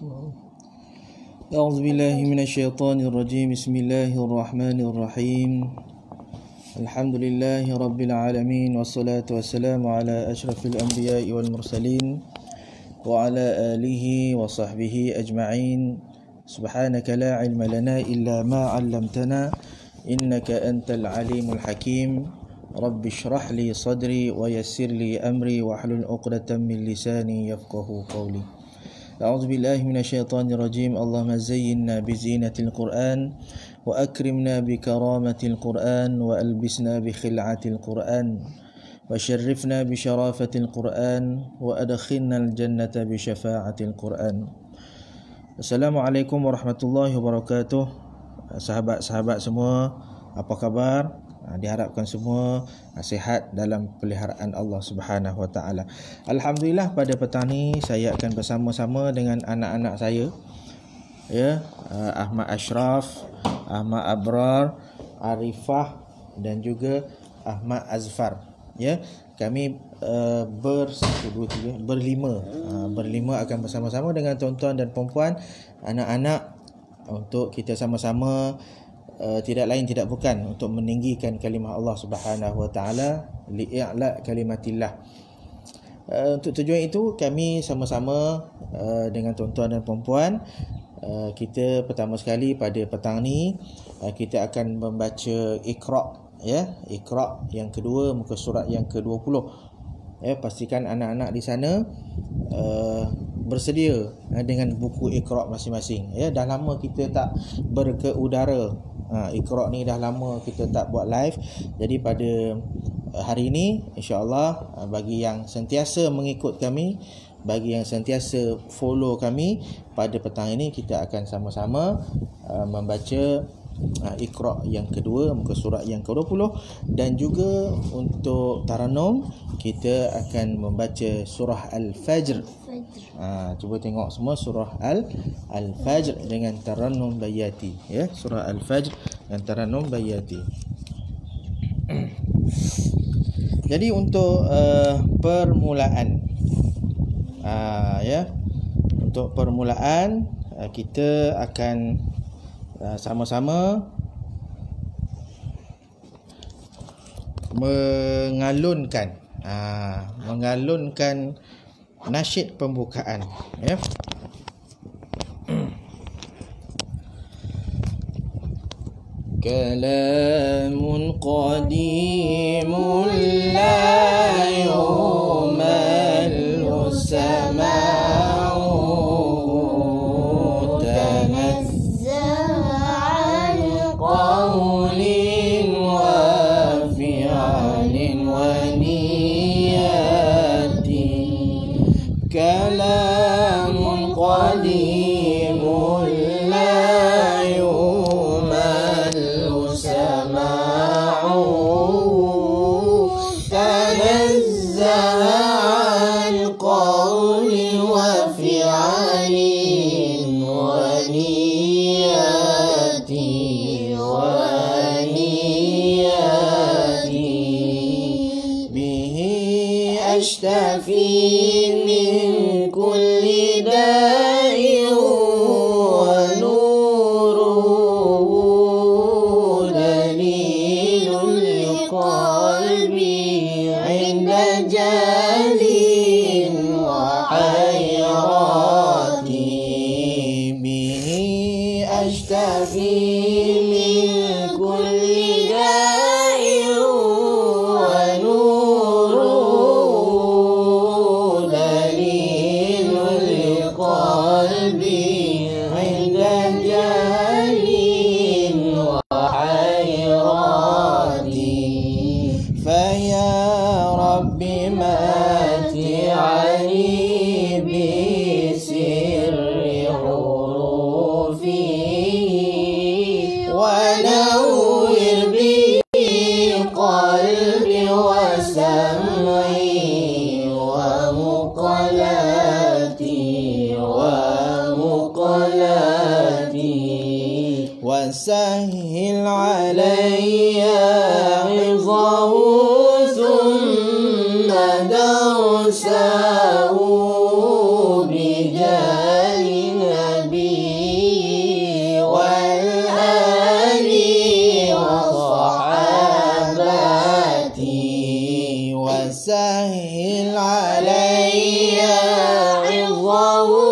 أعوذ بالله من الشيطان الرجيم. بسم الله الرحمن الرحيم. الحمد لله رب العالمين، والصلاة والسلام على أشرف الأنبياء والمرسلين وعلى آله وصحبه أجمعين. سبحانك لا علم لنا إلا ما علمتنا إنك أنت العليم الحكيم. رب اشرح لي صدري ويسر لي أمري واحلل عقدة من لساني يفقه قولي. أعوذ بالله من الشيطان الرجيم. اللهم زينا بزينة القرآن وأكرمنا بكرامة القرآن وألبسنا بخلعة القرآن وشرفنا بشرافة القرآن وأدخلنا الجنة بشفاعة القرآن. Assalamualaikum warahmatullahi wabarakatuh. Sahabat-sahabat semua, apa khabar? Diharapkan semua sihat dalam peliharaan Allah Subhanahu Wa Taala. Alhamdulillah, pada petang ni saya akan bersama-sama dengan anak-anak saya, Ahmad Ashraf, Ahmad Abrar, Arifah dan juga Ahmad Azfar. Kami berlima akan bersama-sama dengan tuan-tuan dan puan-puan, anak-anak, untuk kita sama-sama tidak lain tidak bukan untuk meninggikan kalimah Allah Subhanahu Wa Taala, li'a'la kalimatillah. Untuk tujuan itu kami sama-sama dengan tuan-tuan dan puan-puan, kita pertama sekali pada petang ni kita akan membaca Iqra', Iqra' yang kedua, muka surat yang ke-20. Pastikan anak-anak di sana bersedia dengan buku Iqra' masing-masing. Dah lama kita tak berkeudara. Iqra' ni dah lama kita tak buat live. Jadi pada hari ini insya-Allah, bagi yang sentiasa mengikut kami, bagi yang sentiasa follow kami, pada petang ini kita akan sama-sama membaca Iqra' yang kedua, muka surat yang ke-20. Dan juga untuk Taranum kita akan membaca surah Al-Fajr. Cuba tengok semua surah Al-Fajr dengan Taranum bayyati, surah Al-Fajr dan Taranum bayyati. Jadi untuk permulaan, untuk permulaan kita akan sama-sama mengalunkan nasyid pembukaan, Kalamun qadimun la yumallu sama'u tanazza'an qawlin wa fi'alin wa niyati. Kalamun qadimun la yumallu sama'u tanazza'an qawlin wa fi'alin wa niyati bihi ashtafi min kulli da'in wa nuruhu dalilul liqalbi 'inda jalin wa hayrati. Bihi ashtafi min kulli da'in wa nuruhu dalilul liqalbi 'inda jalin wa hayrati. Faya Rabbi mati'ani bi sirri hurufi wa nawwir bi qalbi wa sam'i wa muqallati wa sahhil alayya 'idhahu thumma darsahu bijal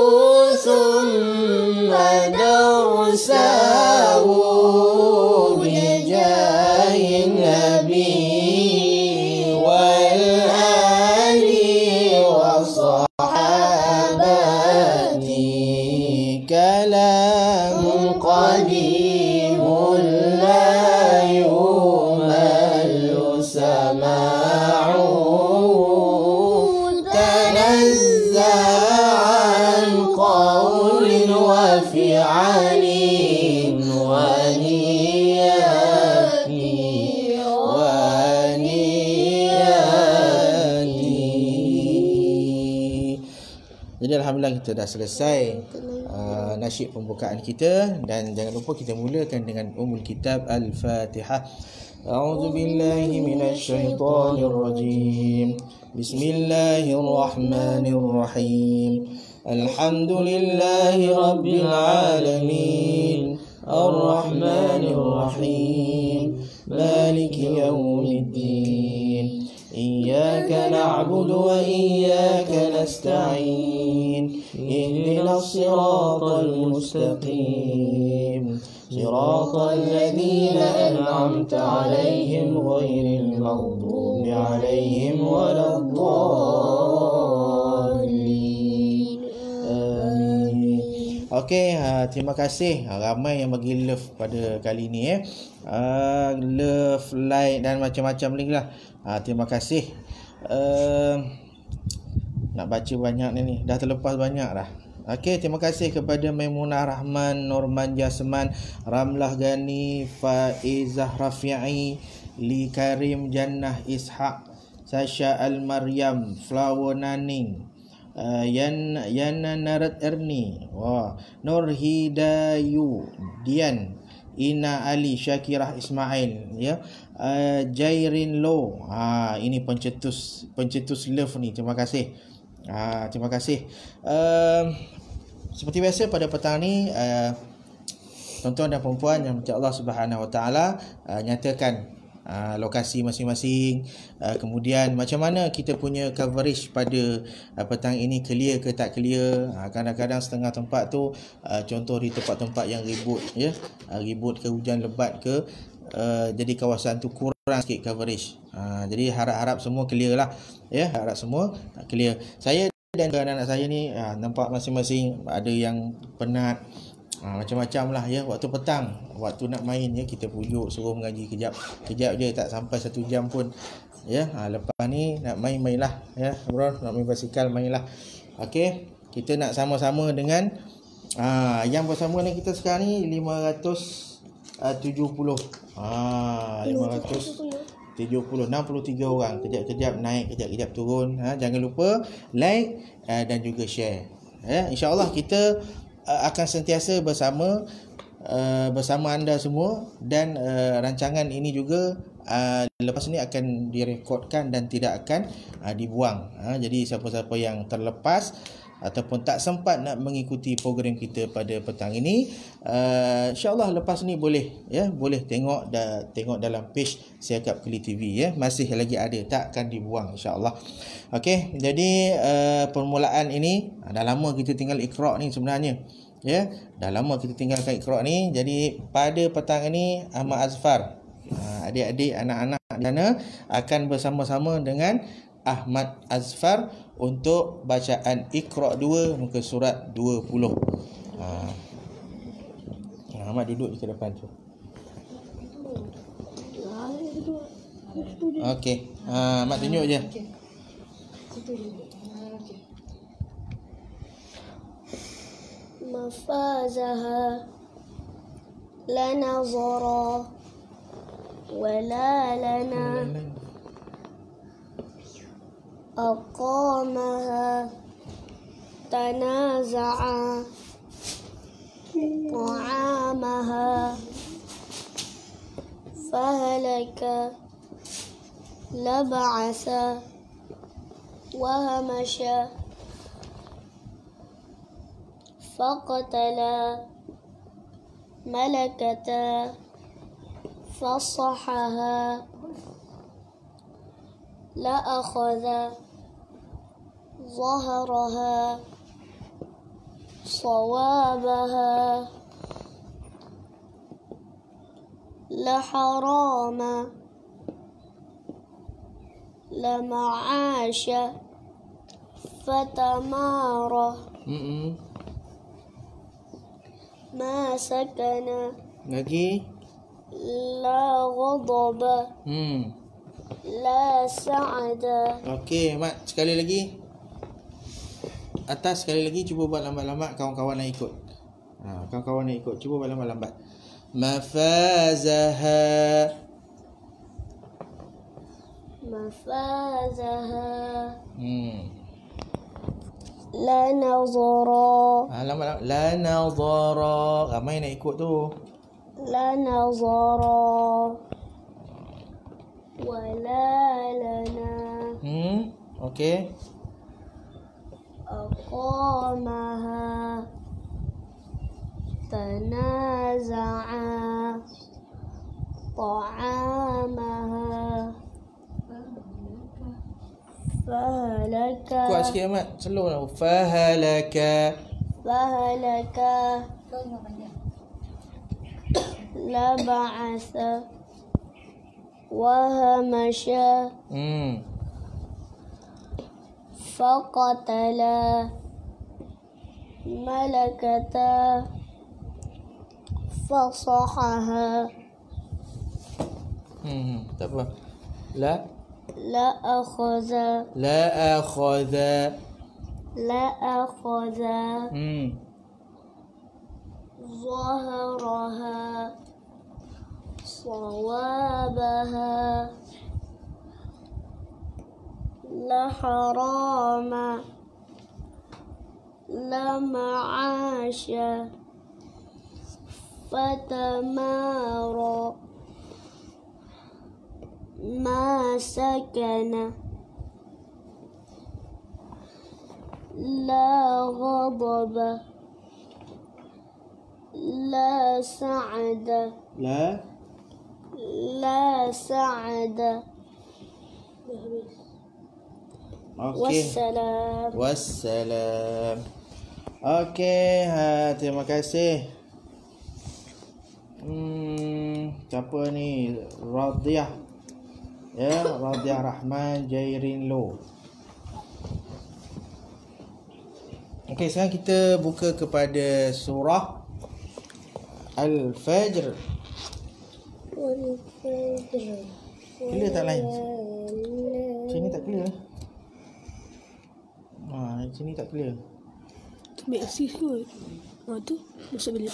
ثم درسه بجاه النبي والآل وصحابته كلام قديم لا يمل سماعه تنزه عن قول وفعل ونيات Jadi alhamdulillah kita dah selesai nasyid pembukaan kita, dan jangan lupa kita mulakan dengan Ummul Kitab Al-Fatihah. A'udzu billahi minasy syaithanir rajim. Bismillahirrahmanirrahim. Alhamdulillahi rabbil alamin. Ar-Rahmanir Rahim. Maliki yaumiddin. إياك نعبد وإياك نستعين اهدنا الصراط المستقيم صراط الذين أنعمت عليهم غير المغضوب عليهم ولا الضالين آمين. Okey, terima kasih ramai yang bagi love pada kali ni love, like dan macam-macam lagi lah. Terima kasih. Nak baca banyak ni dah terlepas banyak dah. Okey, terima kasih kepada Maimunah Rahman, Norman Jasman, Ramlah Gani, Faizah Rafi'i, Li Karim Jannah Ishaq, Sasha Al-Maryam, Flower Naning, Yana Narat Erni, Nur Hidayu Dian, Ina Ali Syakirah Ismail, Jairin Lo. Ini pencetus love ni. Terima kasih. Terima kasih. Seperti biasa pada petang ni, tuan-tuan dan puan yang Allah Subhanahu Wa Taala nyatakan lokasi masing-masing, kemudian macam mana kita punya coverage pada petang ini, clear ke tak clear. Kadang-kadang setengah tempat tu, contoh di tempat-tempat yang ribut ke, hujan lebat ke, jadi kawasan tu kurang sikit coverage. Jadi harap-harap semua clear lah, harap semua clear. Saya dan anak-anak saya ni nampak masing-masing ada yang penat, macam-macam lah waktu petang, waktu nak main kita pujuk suruh mengaji kejap je, tak sampai 1 jam pun lepas ni nak main lah bro, nak main basikal main lah. Okey, kita nak sama-sama dengan yang bersama ni kita sekarang ni 570 63 orang, kejap-kejap naik, kejap-kejap turun. Jangan lupa like dan juga share. InsyaAllah kita akan sentiasa bersama anda semua, dan rancangan ini juga lepas ni akan direkodkan dan tidak akan dibuang. Jadi siapa-siapa yang terlepas ataupun tak sempat nak mengikuti program kita pada petang ini, insya-Allah lepas ni boleh tengok dalam page Siakap Keli TV, masih lagi ada, tak akan dibuang insya-Allah. Okey, jadi permulaan ini dah lama kita tinggal Iqra ni sebenarnya, dah lama kita tinggalkan Iqra ni. Jadi pada petang ini Ahmad Azfar, adik-adik, anak-anak di sana akan bersama-sama dengan Ahmad Azfar untuk bacaan Iqra 2 muka surat 20. Ahmad duduk di depan tu. Okey, Ahmad tunjuk je. مفازها لنظرا ولا لنا أقامها تنازعا طعامها فهلك لبعث وهمش فقتل ملكة فصحها لأخذ ظهرها صوابها لحرام لمعاش فتمارى ما سكن Lagi. لا غضب لا سعد. Okey, Mat, sekali lagi. Atas sekali lagi, cuba buat lambat-lambat, kawan-kawan yang ikut. Kawan-kawan yang ikut, cuba buat lambat-lambat. Mafazaha. مفازها لا نظرا. Lambat-lambat. La nazara. Ramai nak ikut tu. لا نظرا ولا لنا. Okey. أقامها تنازعا طعامها فهلك. Kuat sikit Ahmad. Slow lah. Fahalaka. فهلك لبعث وهمش فقتل ملكة فصحها. Tak apa. La. لا أخذ La akhadha. لا أخذ ظهرها صوابها لحرام لمعاش فتمارى ما سكن لا غضب لا سعد La. لا سعد. Okey. والسلام. Wassalam. Okey, terima kasih. Siapa ni? Radiyah. Ya, Radiyah Rahman Jairin Lo. Okey, sekarang kita buka kepada surah Al-Fajr. Clear tak lain? Sini tak clear. Sini tak clear. Tu ambil sis kot. Tu masuk bilik.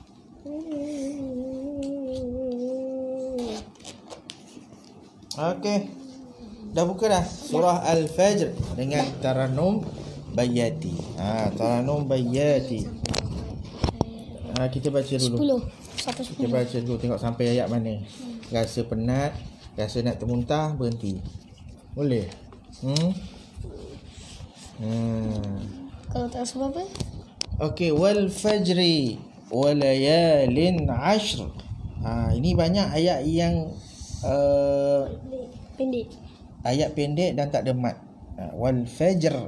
Okey. Dah buka dah surah Al-Fajr dengan taranum bayyati. Taranum bayyati. Kita baca dulu. 10 sampai 10. Kita baca dulu, tengok sampai ayat mana. Rasa penat, rasa nak termuntah, berhenti. Boleh? Kalau tak sebab apa? Okey, wal fajri wa layalin ashr. Ini banyak ayat yang Pendek. ayat pendek dan tak ada mat. Wal fajr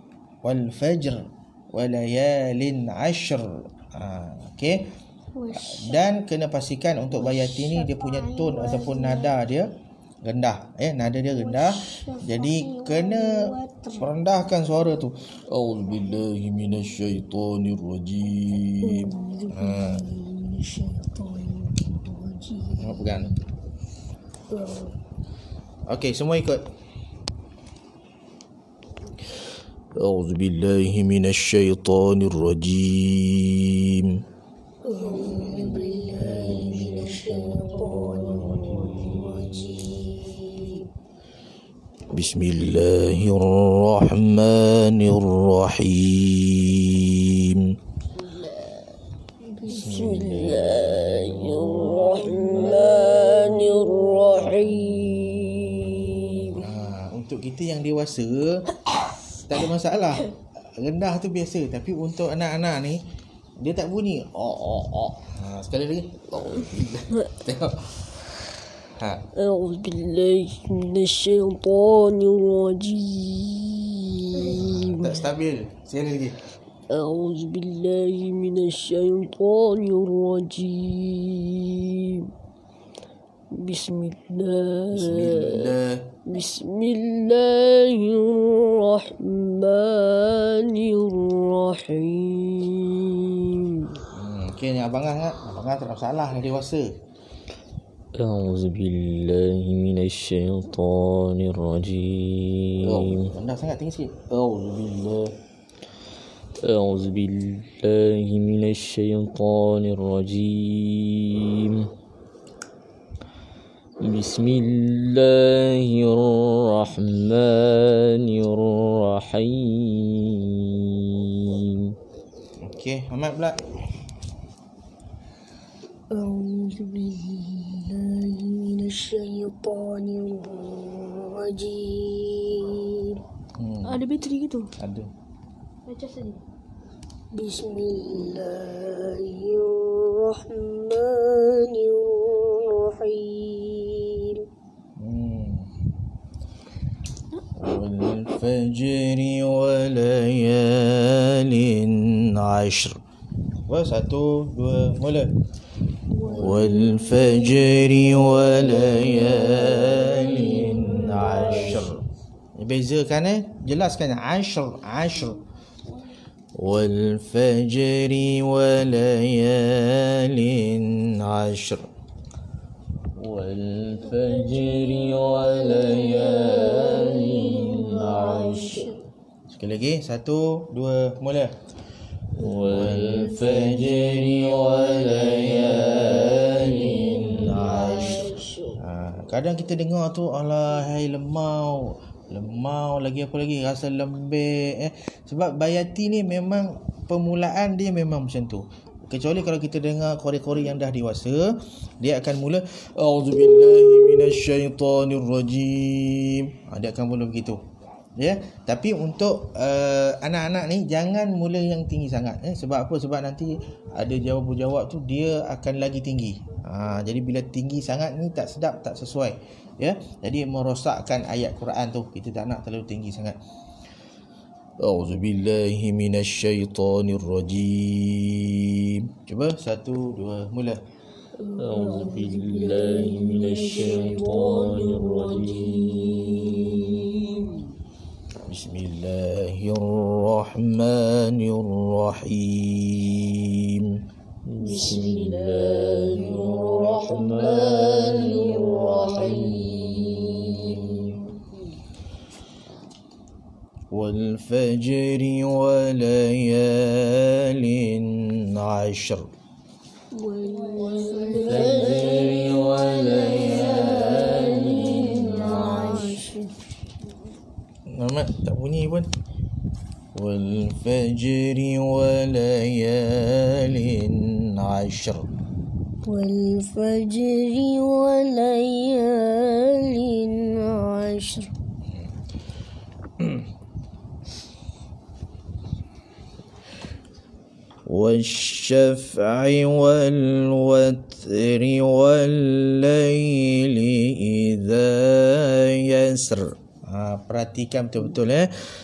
wa layalin ashr. Okey. Dan kena pastikan untuk bayyati ni dia punya tone ataupun nada dia rendah. Nada dia rendah. Jadi kena rendahkan suara tu. A'udzubillahi minasyaitonirrajim. Pegang. Okey, semua ikut. A'udzubillahi minasyaitonirrajim. Bismillahirrahmanirrahim. Bismillahirrahmanirrahim. Untuk kita yang dewasa tak ada masalah. Rendah tu biasa, tapi untuk anak-anak ni dia tak bunyi. Sekali lagi. Tengok. A'udzubillahi minasyaitonirrajim. Tak stabil. Sekali lagi. أعوذ بالله من الشيطان الرجيم بسم الله الرحمن الرحيم. Okey, ni abangan kan? Abangan tak ada masalah, dah dewasa. أعوذ بالله من الشيطان الرجيم. Rendah sangat, tinggi sikit. أعوذ بالله من الشيطان الرجيم بسم الله الرحمن الرحيم. Okey, Ahmad pula. أعوذ بالله من الشيطان الرجيم. Ada bateri gitu? Ada. Baca saja. Bismillahirrahmanirrahim. والفجر وليال عشر. Satu, dua, mula. والفجر وليال عشر. Bezakan jelaskan ashr. والفجر وليال عشر. والفجر وليال عشر. Sekali lagi, satu, dua, mula. والفجر وليال عشر. Kadang kita dengar tu, alah hai lemau lagi apa lagi, rasa lembek sebab bayyati ni memang permulaan dia memang macam tu. Kecuali kalau kita dengar qori-qori yang dah dewasa, dia akan mula a'udzubillahi minasyaitonirrajim. Dia akan mula begitu. Ya, tapi untuk anak-anak ni jangan mula yang tinggi sangat sebab apa? Sebab nanti ada jawab tu dia akan lagi tinggi. Jadi bila tinggi sangat ni tak sedap, tak sesuai. Ya, jadi merosakkan ayat Quran tu. Kita tak nak terlalu tinggi sangat. A'udzubillahi minasyaitonirrajim. Cuba, satu, dua, mula. A'udzubillahi minasyaitonirrajim. Bismillahirrahmanirrahim. Bismillahirrahmanirrahim. والفجر وليال عشر. والفجر وليال عشر. Muhammad tak bunyi pun. والفجر وليال عشر. والفجر وليال عشر. والشفع والوتر والليل إذا يسر. Perhatikan betul-betul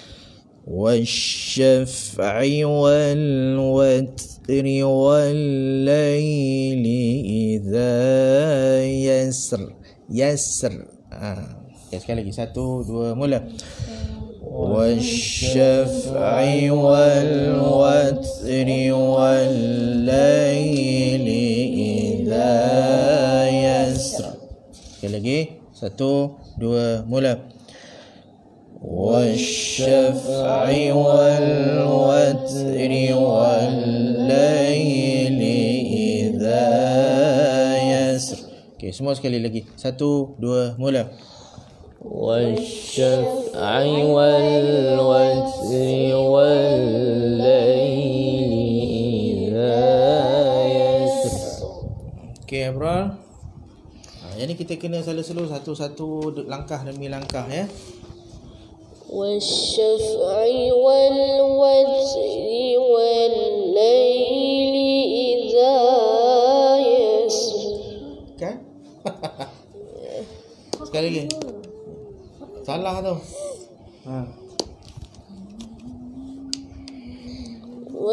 والشفع والوتر والليل إذا يسر. Sekali lagi, satu, dua, mula. والشفع والوتر والليل إذا يسر. Sekali lagi, satu, dua, mula. والشفع والوتر والليل إذا يسر. Okey, semua sekali lagi. Satu, dua, mula. والشفع والوتر والليل إذا يسر. Okey, bro. Jadi kita kena slow satu-satu langkah demi langkah ya. والشفع والوتر والليل إذا يسر. Kan? Sekali lagi. Salah tu.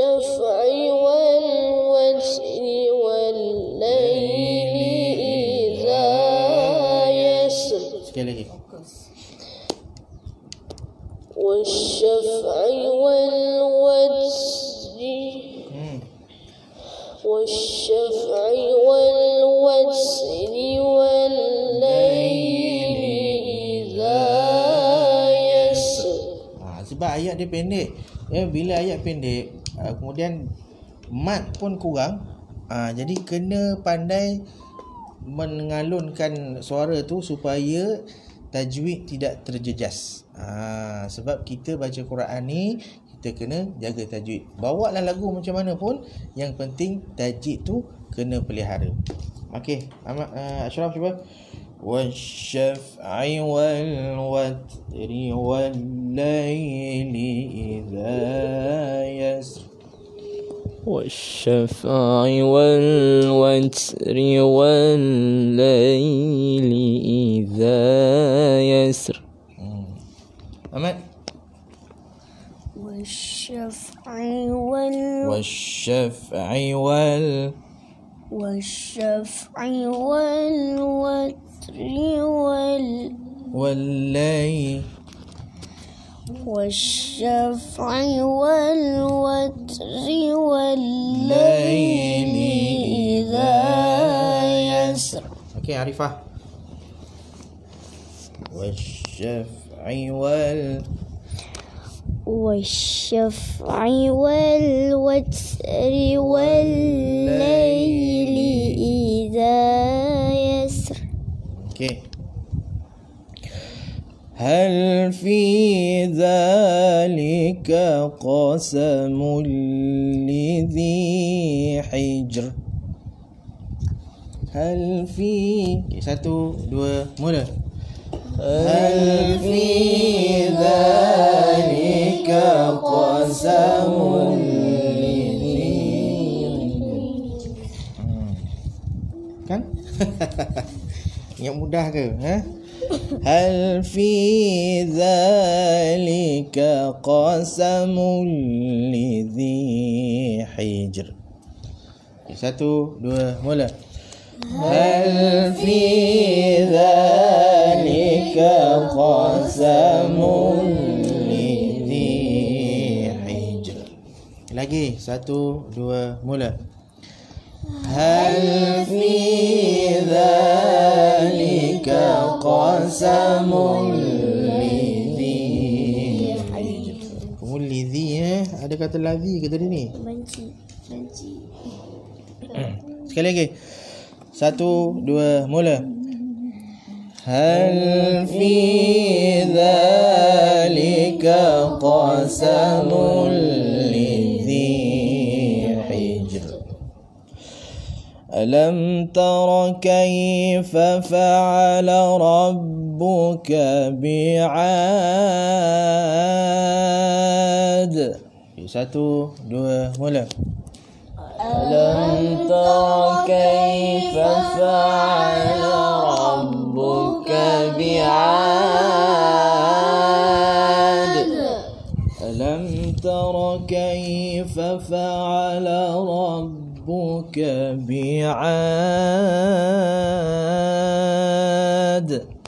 والشفع والوتر والليل إذا يسر. Sekali lagi. والشفع والوتر والشفع والوتر والليل إذا يسر. Sebab ayat dia pendek. Bila ayat pendek, kemudian mat pun kurang. Jadi kena pandai mengalunkan suara tu supaya tajwid tidak terjejas. Sebab kita baca Quran ni, kita kena jaga tajwid. Bawa lah lagu macam mana pun, yang penting tajwid tu kena pelihara. Okey, Ashraf cuba. والشفع والوتر والليل إذا يسر. والشفع والوتر والليل إذا يسر. Ahmad. والشفع والشفع والشفع والوتر والليل والشفع والوتر والليل إذا يسر. Okey, Arifah. والشفع والشفع والوتر والليل إذا يسر. Okey. هل في ذلك قسم لذي حجر. هل في. Okay, 1, 2, mula. هل في ذلك قسم لذي. Kan? Yang mudah ke? هل في ذلك قسم لذي حجر. 1, 2, mula. هل في ذلك قسم لذي حجر. Lagi 1, 2, mula. هل في ذلك قسم لذي حجر. Kamu lidhi ada kata ladhi ke tadi ni? Benci. Sekali lagi. 1, 2, mula. هل في ذلك قسم لذي حجر. ألم تر كيف فعل ربك بعاد. 1, 2, mula. ألم تر كيف فعل ربك بعاد. ألم تر كيف فعل ربك بعاد.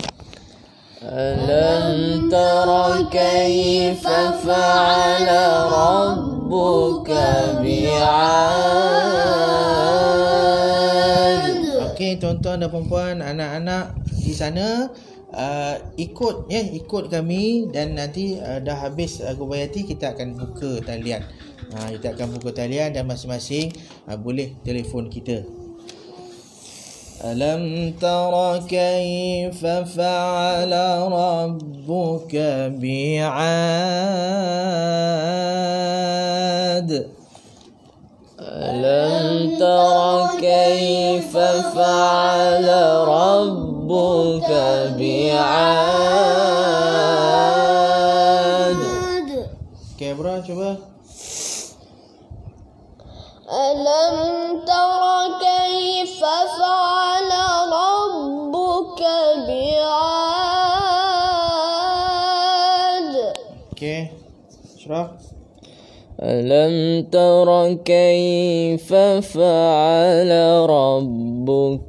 ألم تر كيف فعل ربك بعاد. Okey, tuan-tuan dan puan-puan, anak-anak di sana, ikut kami, dan nanti dah habis lagu bayyati, kita akan buka talian. Kita akan buka talian dan masing-masing boleh telefon kita. ألم تر كيف فعل ربك بعاد. ألم تر كيف فعل ربك بعاد. Okay, bro, coba. ألم تر كيف فعل ربك بعاد. Okay, Ashraf. ألم تر كيف فعل ربك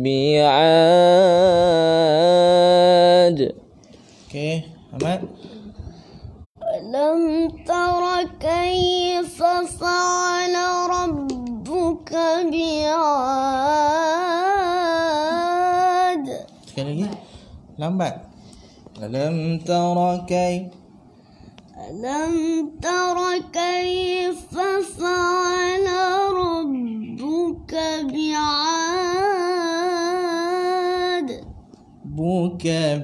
بعاد. Okey, Ahmad. ألم تر كيف فعل ربك بعاد. Sekali lagi. Lambat. Alam tara kay. ألم تر كيف فعل ربك بعاد. Buka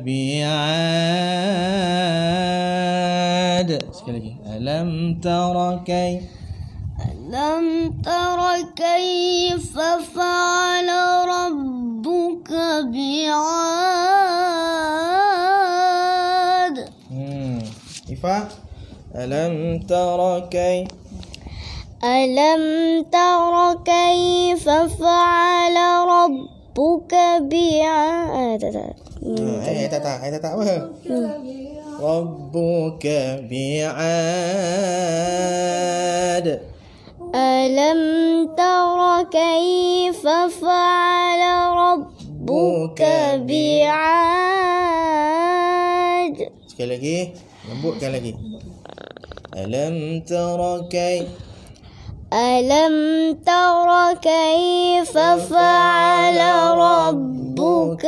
bi'ad. Sekali lagi. Alam tara kay. ألم تر كيف فعل ربك بعاد. Ifah. Alam tara kay. ألم تر كيف فعل ربك بعاد. Tak apa. Rabbuka bi'ad. ألم تر كيف فعل ربك بعاد. Sekali lagi. Lembutkan lagi. Alam tara kay. ألم تر كيف فعل ربك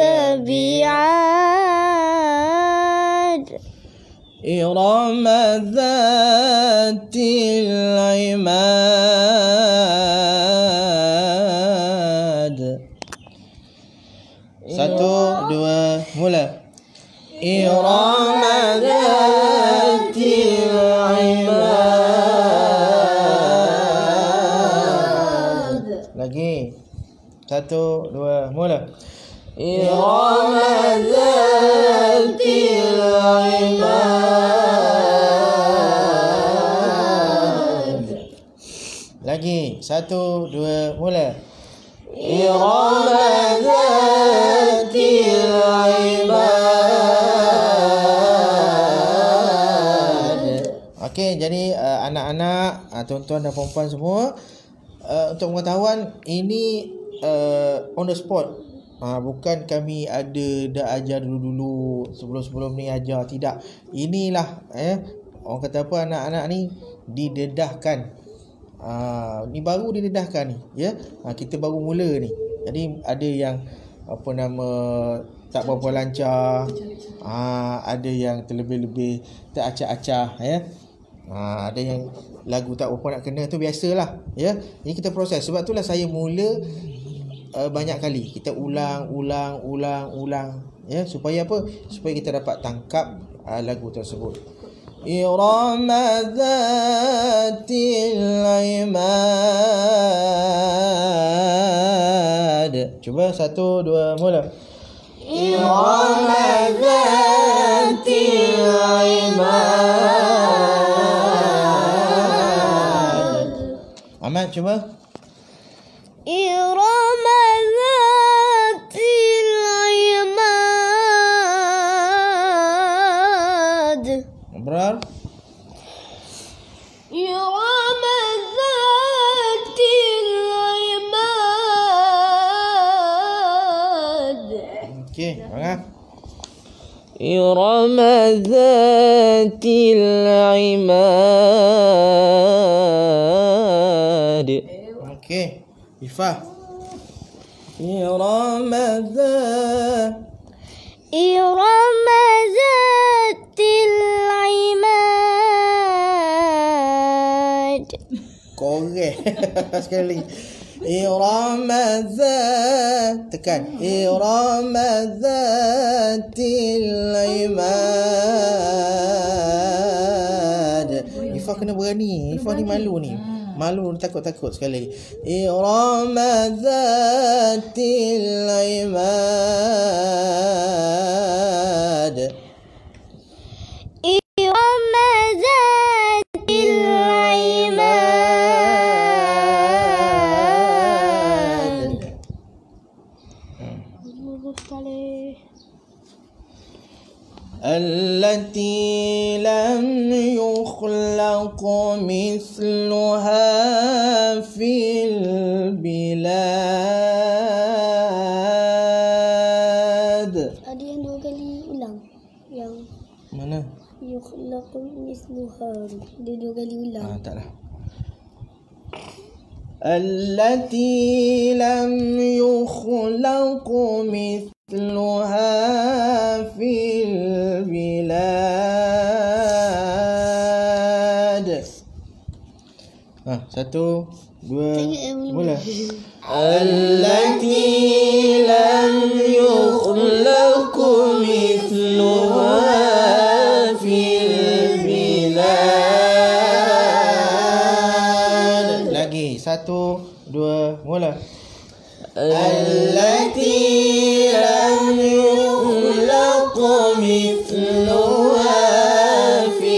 بعاد. إرم ذات العماد. Satu, dua, mula. إرم ذات العماد. Lagi. Satu, dua, mula. إرم ذات العماد. Lagi. Satu, dua, mula. إرم ذات العماد. Okey, jadi anak-anak, tuan-tuan dan puan-puan semua, untuk pengetahuan ini on the spot. Bukan kami dah ajar dulu-dulu, sebelum-sebelum ni ajar, tidak. Inilah orang kata apa, anak-anak ni didedahkan. Ni baru didedahkan ni, ya. Kita baru mula ni. Jadi ada yang tak berapa lancar, ada yang terlebih-lebih tak acah-acah, ya. Ada yang lagu tak berapa nak kena, tu biasalah, ya. Ini kita proses. Sebab itulah saya mula banyak kali. Kita ulang, ya. Supaya apa? Supaya kita dapat tangkap lagu tersebut. إرم ذات العماد. Cuba satu, dua, mula. إرم ذات العماد. Ahmad, cuba. إرم ذات العماد. Abrar. إرم ذات العماد. Okey, mana? إرم ذات العماد. Okey, Ifah. إرم ذات. إرم ذات العماد. Korek. Sekali lagi. إرم ذات. Tekan. إرم ذات العماد. Ifah kena berani. Ifah ni malu ni. Malu, takut-takut sekali lagi. إرم ذات العماد. إرم ذات العماد. التي لم يخلق مثلها في البلاد. Ada yang 2 kali ulang. Yang Mana? yukhlaqu misluha. Dia 2 kali ulang. Taklah. التي لم يخلق مثلها في البلاد. 1, 2, mula. التي لم يخلق مثلها في البلاد. Lagi 1, 2, mula. التي لم يخلق مثلها في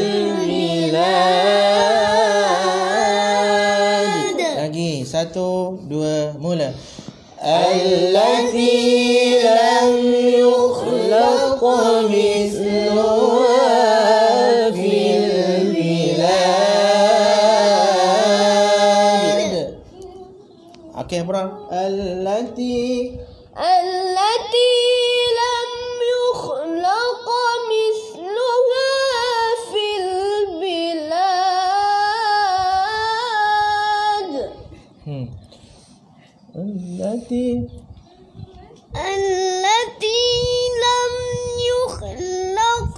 البلاد. Lagi 1, 2, mula. التي لم يخلق مثلها في البلاد. Okey, bro. التي لم يخلق مثلها في البلاد. التي لم يخلق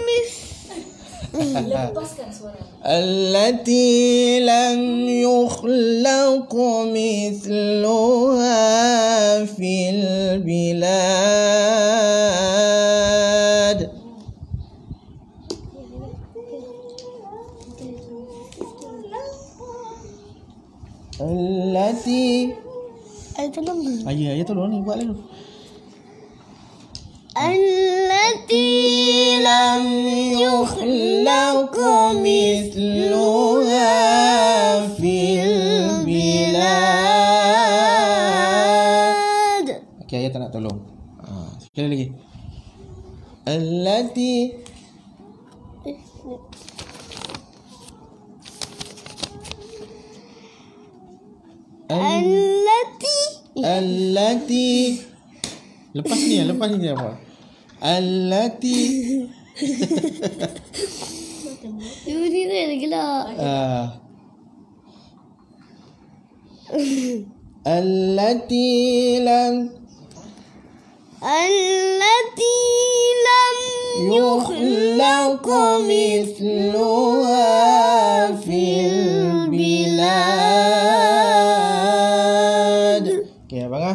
التي لم يخلق مثلها في البلاد. التي ayah tolong ni buat dulu. التي لم يخلق مثلها في البلاد. Okey, ayah tak nak tolong. Sekali lagi. التي lepas ni apa? التي Ini lagi lah. التي لم يخلق مثلها في البلاد. Okey, abang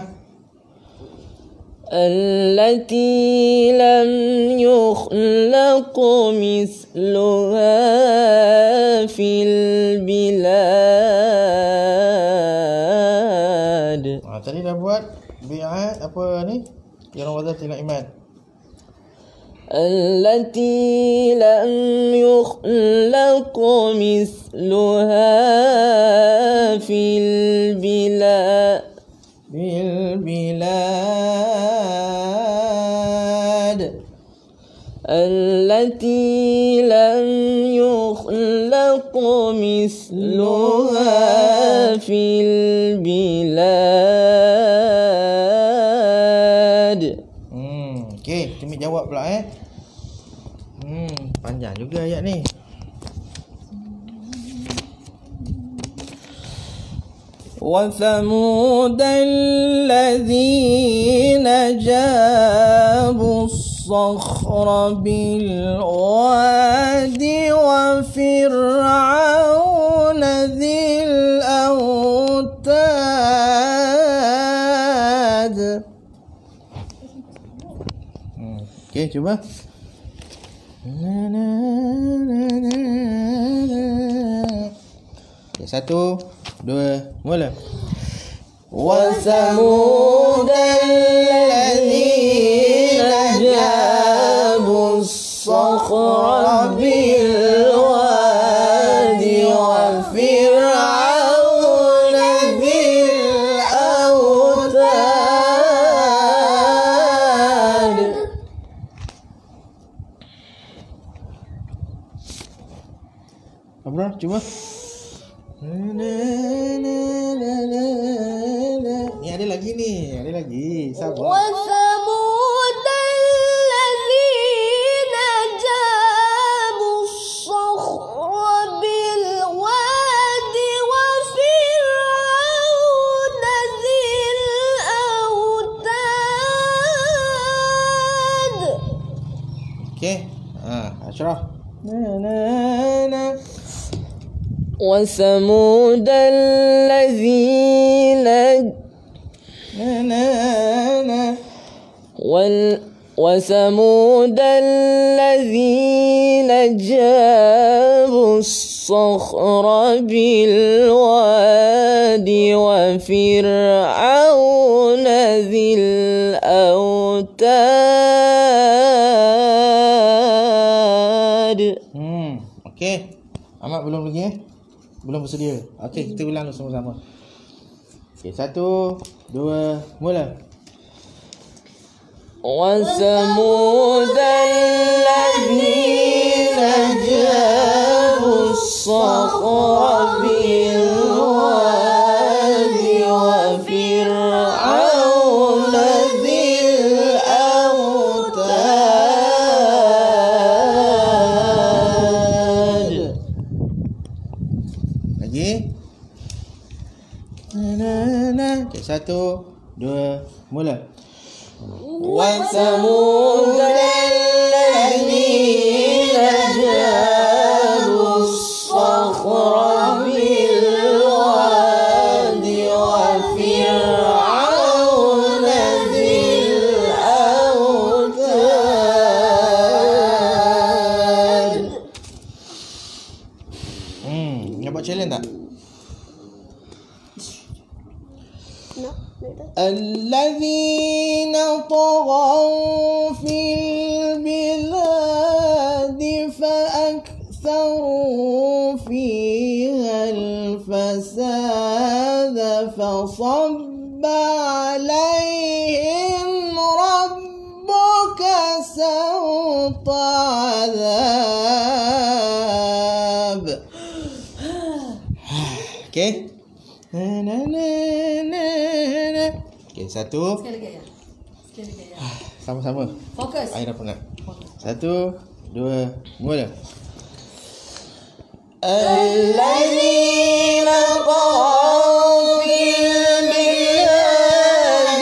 التي لم يخلق مثلها في البلاد. Tadi dah buat bi'at apa ni? Yang wazan tidak iman. التي لم يخلق مثلها في البلاد. التي لم يخلق مثلها في البلاد. Okey, Cumi jawab pula panjang juga ayat ni. وثمود الذين جابوا الصخر بالواد وفرعون ذي الأوتاد. Okey, cuba. Okay, 1, 2, mula. وثمود الذين جابوا الصخر بالواد وفرعون ذي الأوتاد. Apa? Cuba. ada lagi ni. Ada lagi. Sabar. وثمود الذين جابوا الصخر بالواد وفرعون ذي الأوتاد. Okey. Ashraf. وثمود الذين وثمود الذين جابوا الصخر بالواد وفرعون ذي الأوتاد. Okey. Ahmad belum lagi Belum bersedia. Okey, kita ulang sama-sama. Okey, 1, 2, mula. وثمود الذين جابوا الصخر بالواد وفرعون ذي الأوتاد. Lagi. Okey, 1, 2, mula. وثمود الذين جابوا الصخر بالواد وفرعون ذي الأوتاد. Nak buat challenge tak? No. الذين طغوا في البلاد فأكثروا فيها الفساد فصب عليهم ربك سوط عذاب. Okey. Okey, 1. Sekali lagi ya. Sama-sama. Fokus. Saya dah penat. 1, 2, mula. الذين طغوا في البلاد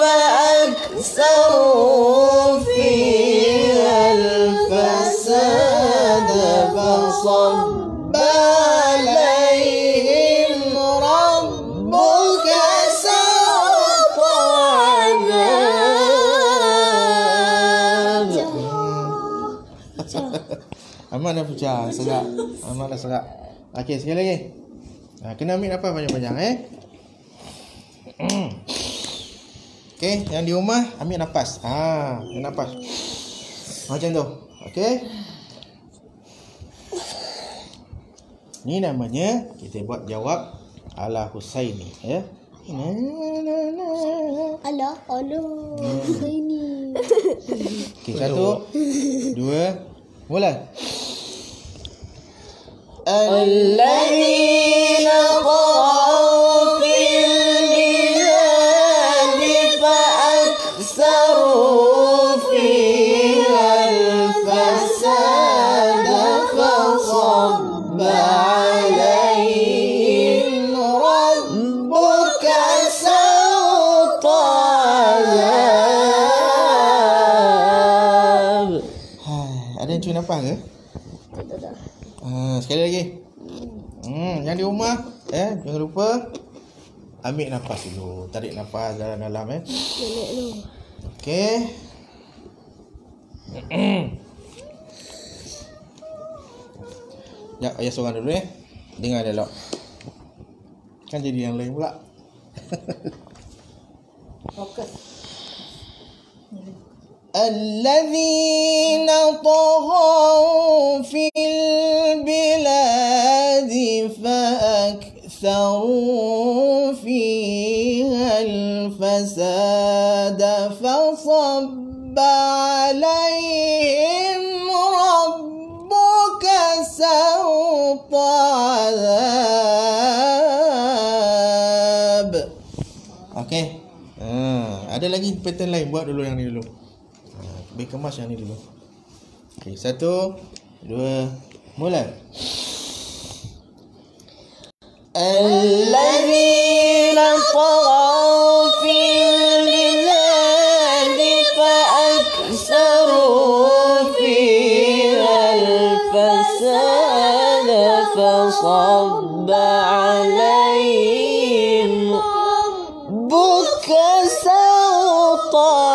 فأكثروا فيها الفساد فصب عليهم ربك سوط عذاب. Ahmad dah pecah. Serak. Ahmad dah serak. Okey, sekali lagi. Kena ambil nafas panjang-panjang Okey, yang di rumah ambil nafas. Ambil nafas. Macam tu. Okey. Ni namanya kita buat jawab ala Husaini, ya. Allah. Ini. Okey, 1, 2, mula. الذين طغوا في البلاد فأكثروا فيها الفساد فصب عليهم ربك سوط عذاب. Ada yang cuci nafas ke? Sekali lagi. Yang di rumah jangan lupa ambil nafas dulu. Tarik nafas dalam-dalam Okey. Ya, ayah seorang dulu dengar dialog. Kan jadi yang lain pula. Fokus. الذين طغوا في البلاد فأكثروا فيها الفساد فصب عليهم ربك سوط عذاب. Okey. Ada lagi pattern lain, buat dulu yang ni dulu. Lebih kemas yang ni dulu. Okey, 1 2 mula. الذين طغوا في البلاد فأكثروا فيها الفساد فصب عليهم ربك سوط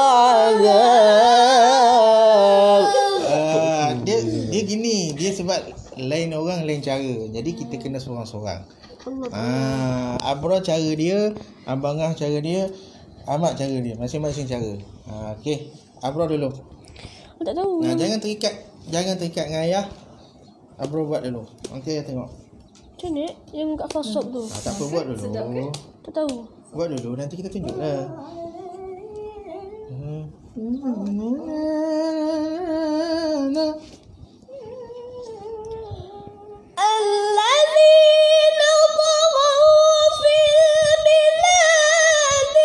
عذاب. Dia gini, dia sebab lain orang lain cara. Jadi kita kena seorang-seorang. Abra cara dia, Abang Angah cara dia, Ahmad cara dia, masing-masing cara. Okey, Abra dulu. Tak tahu. Jangan terikat dengan ayah. Abra buat dulu. Okey, tengok. Macam ni yang kat fasop tu. Tak apa, buat dulu. Tak tahu. Buat dulu, nanti kita tunjuklah. الذين طغوا في البلاد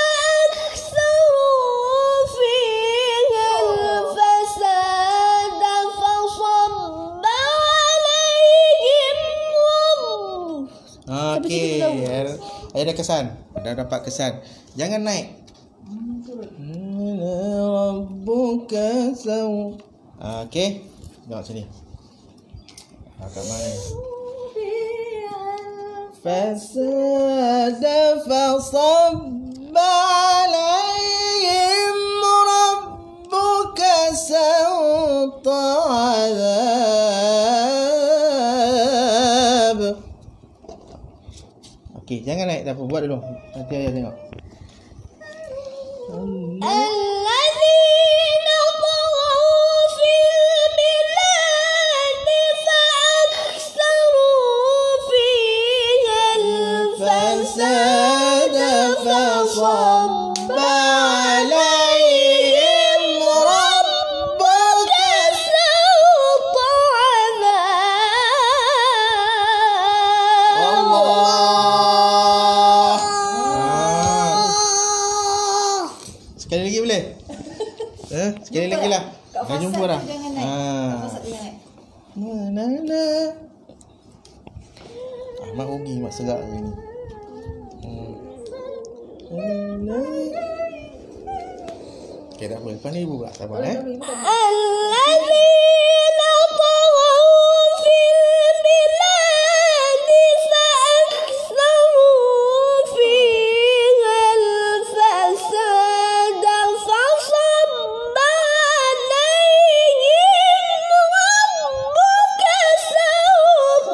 فأكثروا فيها الفساد فصب عليهم Okey. Ada kesan. Dah dapat kesan. Jangan naik. Rabbuka saw. Okey. Tengok sini. Kat mana? فساد فصب عليهم ربك سوط عذاب. Okey, jangan naik, tak apa, buat dulu. Nanti ayah tengok. الذين طغوا في البلاد فأكثروا فيها الفساد فصب عليهم ربك سوط عذاب. Sekali lagi boleh? Sekali lagi lah. Dah jumpa dah. Mana? Mak rugi, mak serak hari ni. Okay, tak apa. Lepas ni ibu pula. Sabar الذين طغوا في البلاد فأكثروا فيها الفساد فصب عليهم ربك سوط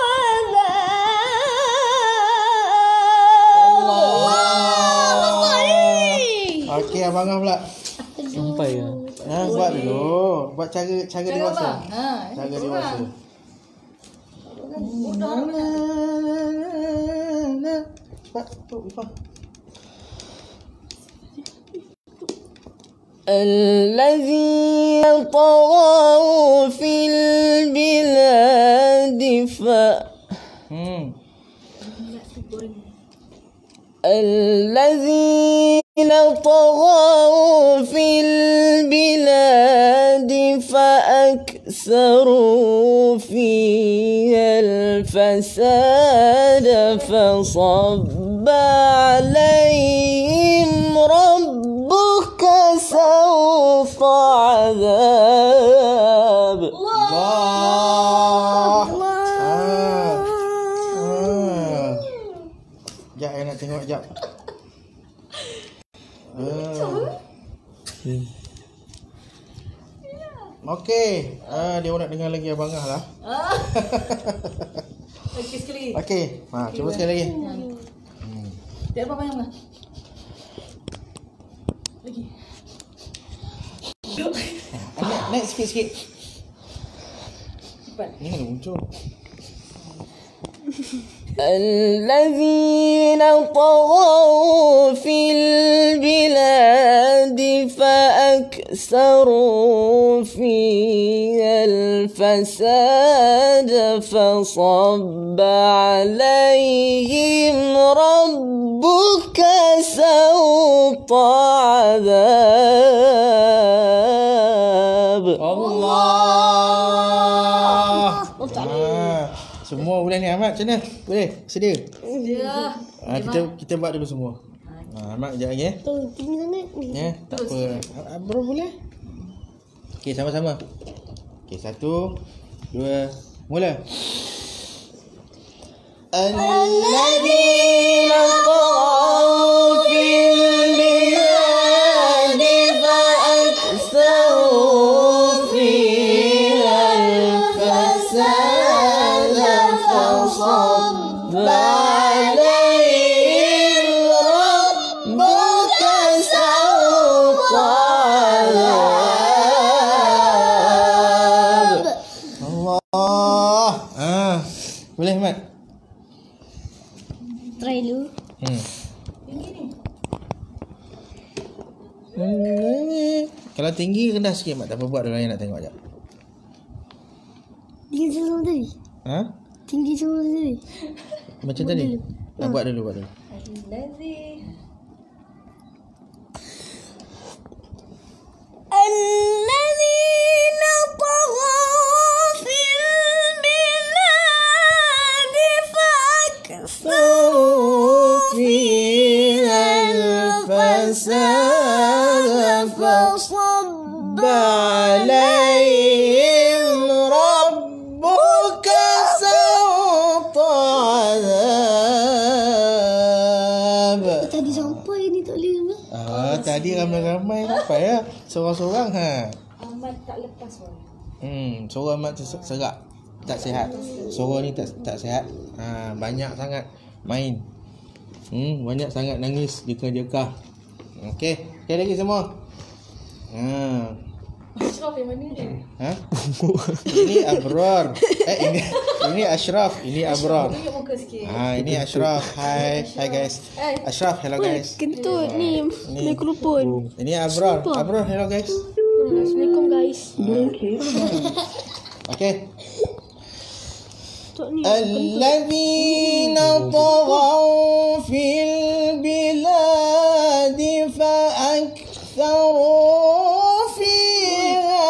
عذاب. Okey, Abang Angah pula. Sampai lah. Buat dulu. Buat cara dewasa. Cara dewasa. Cepat. Tuk, Ifah. الذين طغوا في البلاد الذين طغوا في البلاد فأكثروا فيها الفساد فصب عليهم ربك سوط عذاب. Sekejap, saya nak tengok sekejap. Okey. Dia nak dengar lagi Abang Angah lah. Okey sekali. Okey. Cuba sekali lagi. Tak apa banyak lah. Lagi. Naik sikit-sikit. Cepat. Ni mana muncul? الذين طغوا في البلاد فأكثروا فيها الفساد فصب عليهم ربك سوط عذاب. Allah. Semua boleh ni Ahmad, macam mana? Boleh? Sedia? Dia. Kita buat dulu semua. Ahmad kejap lagi Tinggi sangat ni. Ya, tak apa. Bro boleh? Okey, sama-sama. Okey, 1 2 mula. الذين طغوا في البلاد فأكثروا فيها الفساد فصب عليهم ربك سوط عذاب. Allah. Boleh Ahmad? Try dulu. Kalau tinggi rendah sikit Mak, tak apa, buat orang yang nak tengok jap. Tinggi semua tadi. Tinggi semua tadi. Macam tadi. Buat dulu. الذين طغوا في البلاد فأكثروا فيها الفساد فصب عليهم ربك سوط عذاب. Tadi sampai ni tak boleh ni. Tadi ramai-ramai sampai ya. Seorang-seorang Ahmad tak lepas pun. Suara Ahmad serak. Tak sihat. Suara ni tak sihat. Banyak sangat main. Banyak sangat nangis, jeka-jeka. Okey, sekali lagi semua. Ashraf yang mana ni? Ini Abrar. Ini Ashraf, ini Abrar. Tunjuk muka sikit. Ini Ashraf. Hi guys. Ashraf, hello guys. Kentut ni mikrofon. Ini Abrar. Abrar, hello guys. Assalamualaikum guys. Okey. Ni الذين طغوا في البلاد فأكثروا فيها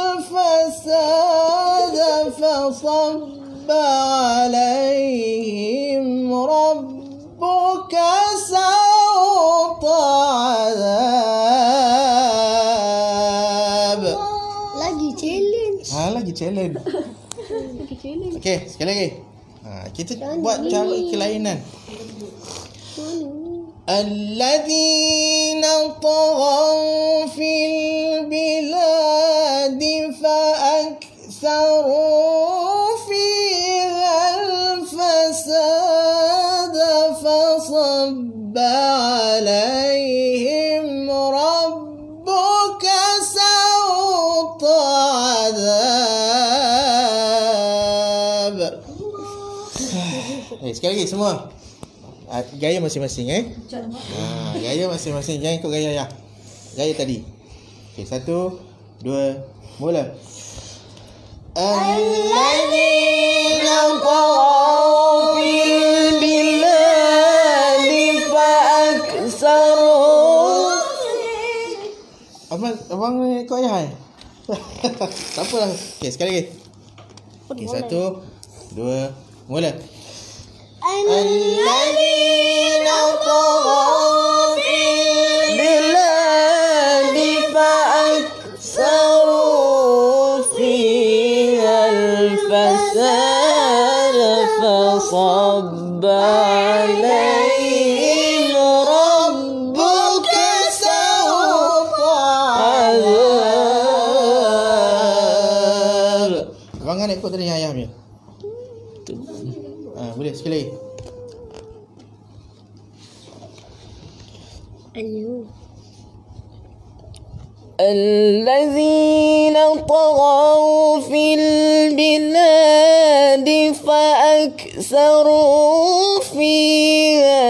الفساد فصب عليهم ربك سوط عذاب. Lagi challenge. Lagi challenge. Okey, sekali lagi. Kita buat cara kelainan. الذين طغوا في البلاد فأكثروا فيها الفساد فصب عليهم ربك سوط عذاب. Sekali lagi semua. Gaya masing-masing gaya masing-masing. Jangan ikut gaya ayah. Gaya tadi. Okey, 1 2 mula. الذين طغوا في البلاد فأكثروا. Abang ikut ayah. Tak apalah. Okey, sekali lagi. Okey, 1 2 mula. الذين طغوا في البلاد فأكثروا فيها الفساد فصب عليهم ربك سوط عذاب. Abang nak ikut tadi ayah punya. Boleh sekali lagi. الذين طغوا في البلاد فأكثروا فيها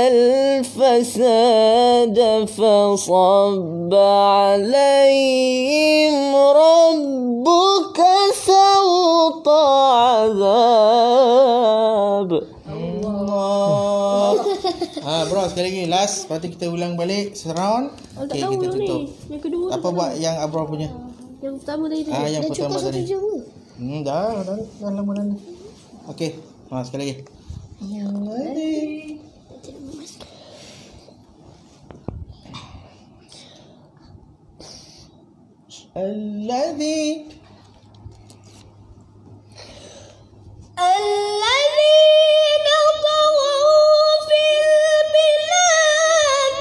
الفساد فصب عليهم ربك سوط عذاب. Allah. Bro, sekali lagi last. Lepas tu kita ulang balik seround. Okay, kita tutup. Yang kedua Apa buat yang Abra punya? yang pertama tadi tu. Yang Dah pertama cukup satu tadi. jam ke? Dah lama dah ni. Okay, sekali lagi. Alladhi الذين طغوا في البلاد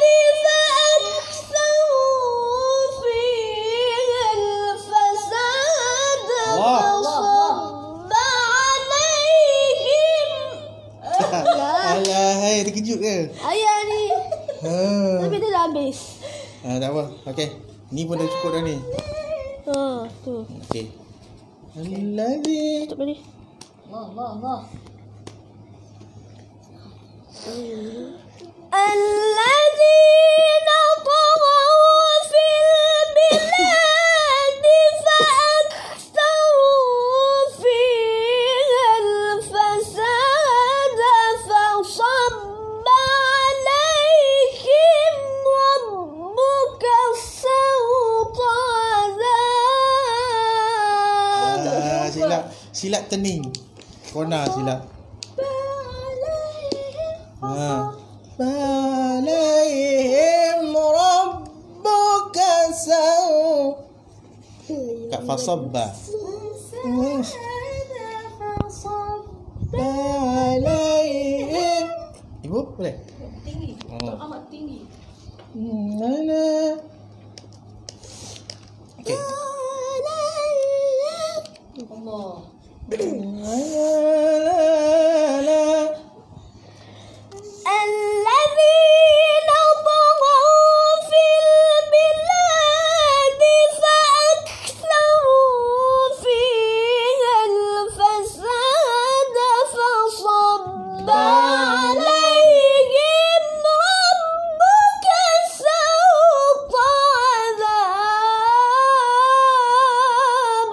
فأكثروا فيها الفساد فصب عليهم. Alah, hai, terkejut ke? Ayah ni. Ha. Tapi dia dah habis. Tak apa. Okey. Ni pun dah cukup dah ni. Tu. Okey. Alladhi. Tutup tadi. الذين طغوا في البلاد فأكثروا فيها الفساد فصب عليهم ربك سوط عذاب. Silap tening. Kona silap. Alaihim rabbuka Kak fasabba. Alaihim. Ibu boleh? Tinggi. Amat tinggi. Okey. Allah. الذين طغوا في البلاد فأكثروا فيها الفساد فصب عليهم ربك سوط عذاب.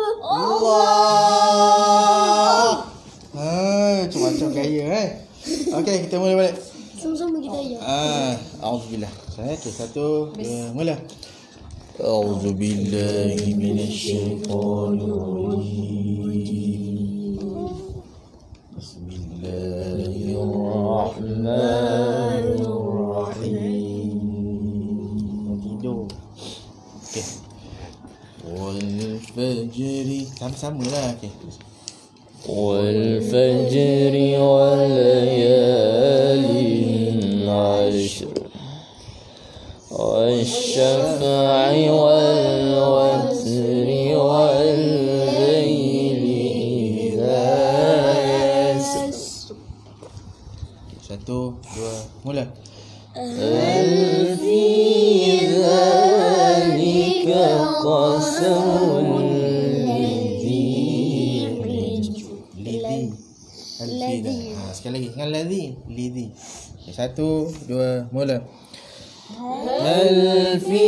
Macam gaya Okey, kita mula balik. Sama-sama kita aja. A'udzubillah. Okey, 1, 2, mula. A'udzubillahi minasyaitonirrajim. Bismillahirrahmanirrahim. Tidur. Okey. Wal fajri. Sama-sama lah. Okey. والفجر وليال عشر والشفع والوتر والليل إذا يسر. 1, 2, mula. هل في ذلك قسم Lidhi. Sekali lagi dengan ladhi. Lidhi. 1, 2, mula. هل في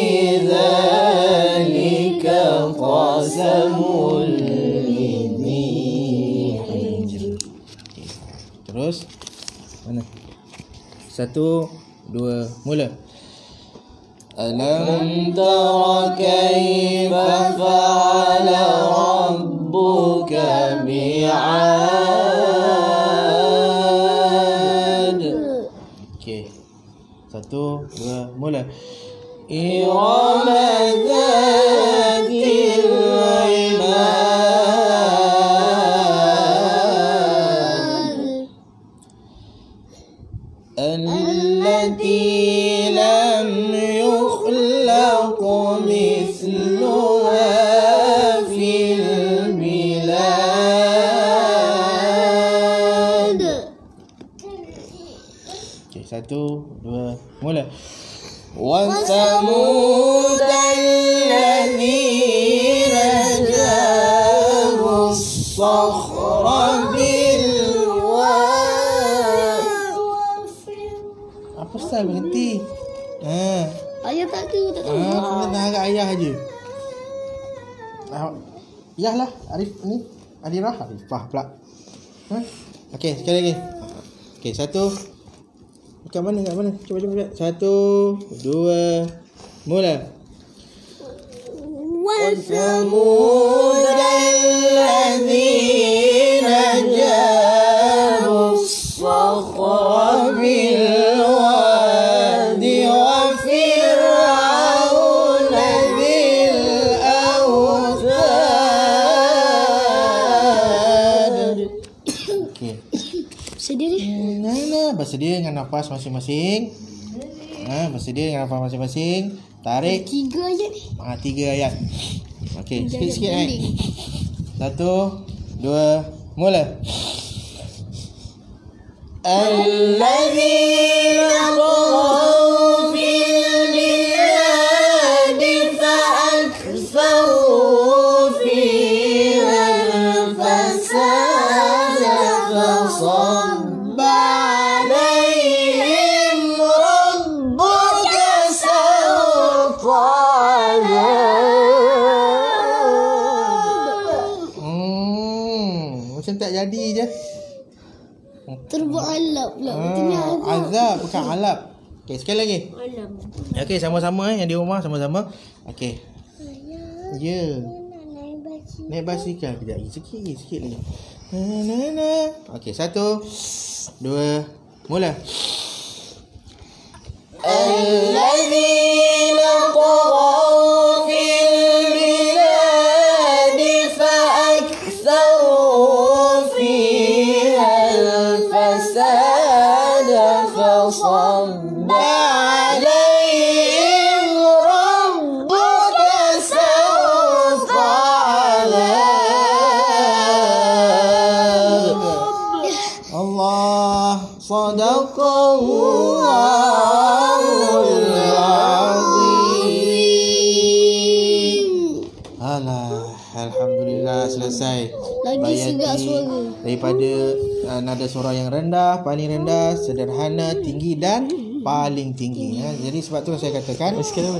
ذلك قسم لذي حجر. Terus mana? 1, 2, mula. ألم تر كيف فعل ربك بعاد. Okey. 1, 2, mula. إرم ذات العماد التي لم يخلق مثلها في البلاد. Okey, 1, 2, mula. وثمود الذين جابوا الصخر بالواد. Apa pasal berhenti? Ayah tak tahu, tak tahu. Kena dah agak ayah aje. Ayah lah, Arif ni. Adirah, Arifah pula. Okey, sekali lagi. Okey, 1. Kat mana? Cuba. 1, 2, mula. وثمود الذين جابوا الصخر بالواد وفرعون ذي الأوتاد. Okey. Sedih ni. Bersedia dengan nafas masing-masing. Bersedia dengan nafas masing-masing. Tarik. 3 je ni. 3 ayat. Okey, sikit-sikit naik. 1, 2, mula. الذين طغوا في البلاد فأكثروا فيها الفساد فصب عليهم ربك سوط عذاب. Macam tak jadi je. Terbuat alap pula. Azab bukan alap. Okey, sekali lagi. Alap. Okey, sama-sama yang di rumah sama-sama. Okey. Ya. Naik basikal kejap lagi. Sikit lagi. Okey, 1, 2, mula. الذين طغوا في البلاد فأكثروا فيها الفساد فصب عليهم ربك سوط عذاب. Allah صدق الله العظيم. Alah, alhamdulillah selesai. Lagi Bayyati sedap suara. daripada nada surah yang rendah, paling rendah, sederhana, tinggi dan paling tinggi. Jadi sebab itulah saya katakan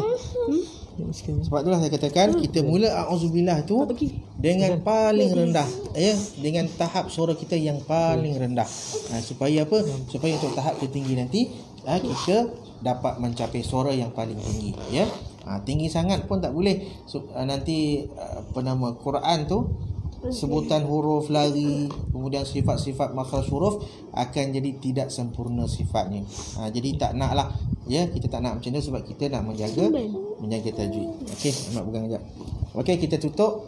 kita mula auzubillah tu dengan paling rendah, dengan tahap suara kita yang paling rendah. Supaya apa? Supaya untuk tahap tertinggi nanti kita dapat mencapai suara yang paling tinggi, tinggi sangat pun tak boleh. Nanti Quran tu sebutan huruf lari, kemudian sifat-sifat makhraj huruf akan jadi tidak sempurna sifatnya. Jadi tak naklah, kita tak nak macam tu sebab kita nak menjaga tajwid. Okey, nak pegang sekejap. Okey, kita tutup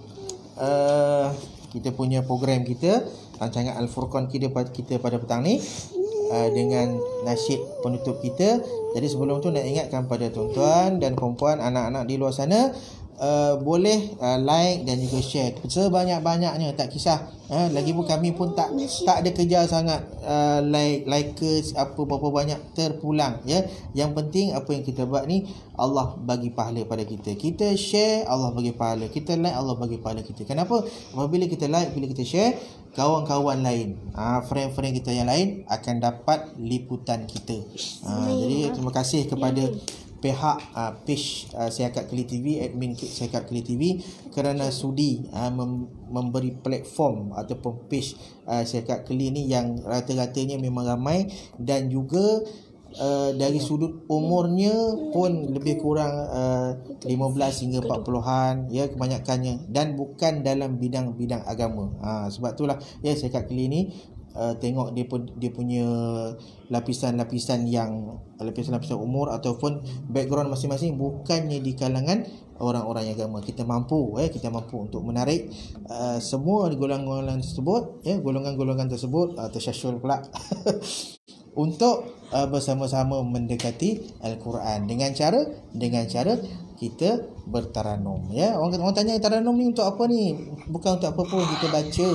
kita punya program kita, rancangan Al-Furqan kita pada petang ni dengan nasyid penutup kita. Jadi sebelum tu nak ingatkan pada tuan-tuan dan puan-puan, anak-anak di luar sana, boleh like dan juga share sebanyak-banyaknya, tak kisah. Lagipun kami pun tak ada kejar sangat likers berapa banyak terpulang, Yang penting apa yang kita buat ni Allah bagi pahala pada kita. Kita share, Allah bagi pahala. Kita like, Allah bagi pahala kita. Kenapa? Apabila kita like, bila kita share, kawan-kawan lain, friend-friend kita yang lain akan dapat liputan kita. Jadi terima kasih kepada pihak page Siakat Keli TV, admin Siakat Keli TV kerana sudi memberi platform ataupun page Siakat Keli ni yang rata-ratanya memang ramai dan juga dari sudut umurnya pun lebih kurang 15 hingga 40-an, kebanyakannya, dan bukan dalam bidang-bidang agama. Sebab itulah Siakat Keli ni tengok dia punya lapisan-lapisan umur ataupun background masing-masing bukannya di kalangan orang-orang yang agama. Kita mampu untuk menarik semua golongan tersebut, golongan-golongan tersebut tersyasyul pula untuk bersama-sama mendekati Al-Quran dengan cara kita bertaranum. Orang tanya taranum ni untuk apa ni? Bukan untuk apa pun, kita baca.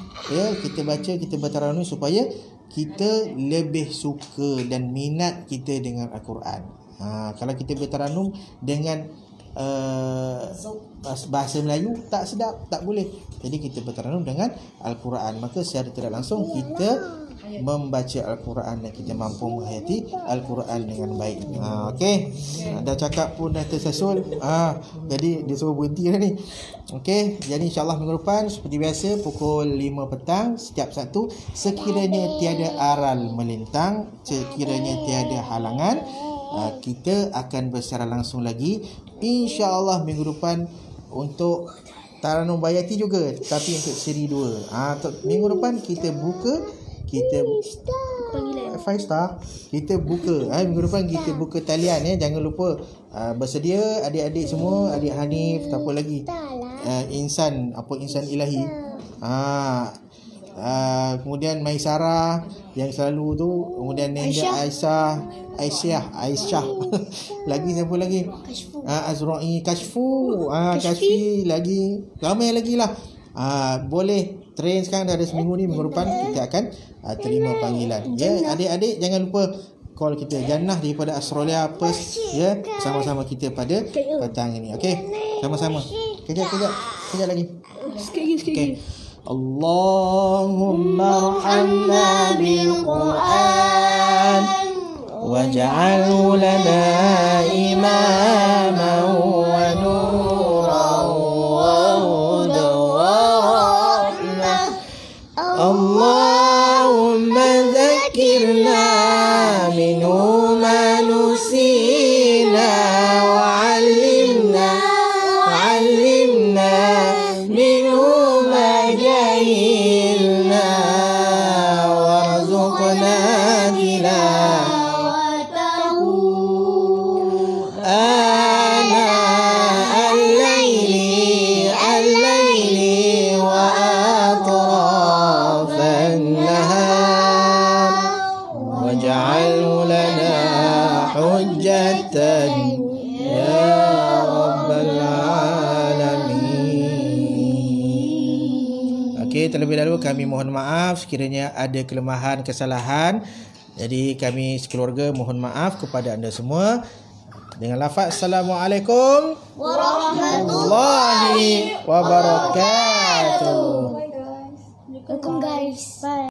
Kita bertaranum supaya kita lebih suka dan minat kita dengan Al-Quran. Kalau kita bertaranum dengan bahasa Melayu tak sedap, tak boleh. Jadi kita bertaranum dengan Al-Quran. Maka secara tidak langsung kita membaca Al-Quran dan kita mampu menghayati Al-Quran dengan baik. Okey. Dah cakap pun dah tersasul. Jadi dia suruh berhenti dah ni. Okey, jadi insya-Allah minggu depan seperti biasa pukul 5 petang setiap Sabtu, sekiranya tiada aral melintang, sekiranya tiada halangan, kita akan bersiaran langsung lagi insya-Allah minggu depan untuk taranum bayyati juga, tapi untuk siri 2. Minggu depan kita buka, kita 5 star, kita buka minggu depan kita buka talian jangan lupa bersedia adik-adik semua, adik Hanif, siapa lagi, insan ilahi, kemudian Maisara yang selalu tu, kemudian Nenda, Aisyah lagi siapa lagi, Azra'i, Kashfu, Kashfi, lagi ramai lagi lah. Boleh train sekarang, dah ada seminggu ni, minggu depan kita akan terima panggilan. Adik-adik jangan lupa call kita, Jannah daripada Australia Perth, sama-sama kita pada petang ini. Okey, sama-sama. Kejap lagi. Sikit lagi. Allahumma arhamna bil Quran waj'alhu lana imaman wa nuran wa hudan wa rahmah. Allahumma dhakkirna minhu ma nusina wa 'allimna minhu ma jahilna warzuqna tilawatahu ana al-layli wa atrafan nahar waj'alhu lana hujjatan ya rabbal alamin. Okey, terlebih dahulu kami mohon maaf sekiranya ada kelemahan, kesalahan. Jadi kami sekeluarga mohon maaf kepada anda semua. Dengan lafaz Assalamualaikum warahmatullahi wabarakatuh. Welcome guys. Bye.